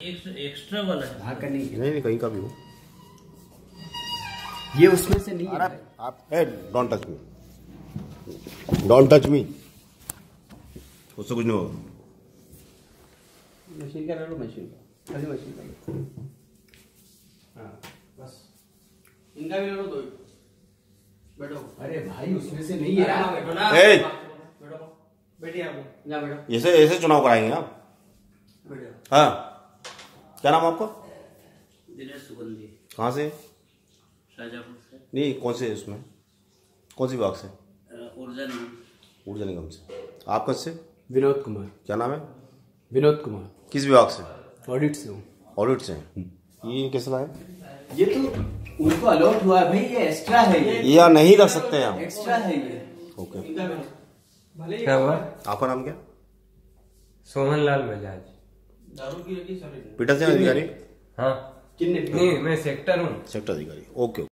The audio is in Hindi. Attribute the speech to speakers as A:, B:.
A: एक्स्ट्रा वाला है।
B: हाँ करनी है।
C: नहीं कहीं का भी हो।
B: ये उसमें से नहीं है।
C: आप don't touch me, don't touch me, उससे कुछ नहीं होगा।
B: मशीन का लो, मशीन का खाली मशीन का। हाँ बस इनका भी लो, दो बैठो। अरे भाई उसमें से नहीं है। बैठो ना, बैठो बैठिए आप ना, बैठो।
C: ऐसे चुनाव कराएंगे आप?
B: बैठो।
C: हाँ, क्या नाम आपका?
A: दिनेश सुगंधी।
C: कहाँ से?
A: शाहजहाँपुर से।
C: नहीं, कौन से उसमें, कौन सी विभाग से?
A: ऊर्जा निगम।
C: ऊर्जा निगम से। आप कब से?
B: विनोद कुमार।
C: क्या नाम है?
B: विनोद कुमार।
C: किस विभाग से?
B: ऑडिट से हूँ।
C: ऑडिट से। ये कैसे लाए?
B: ये तो उनको अलॉट हुआ है भाई, ये एक्स्ट्रा है। ये
C: या नहीं रख सकते हैं हम?
B: एक्स्ट्रा है ये।
C: ओके।
D: क्या हुआ?
C: आपका नाम क्या?
D: सोहन लाल बजाज।
B: दारू की रखी सर।
C: पीटर सिंह अधिकारी?
D: हाँ
B: किन्ने?
D: नहीं, मैं सेक्टर हूँ।
C: सेक्टर अधिकारी। ओके।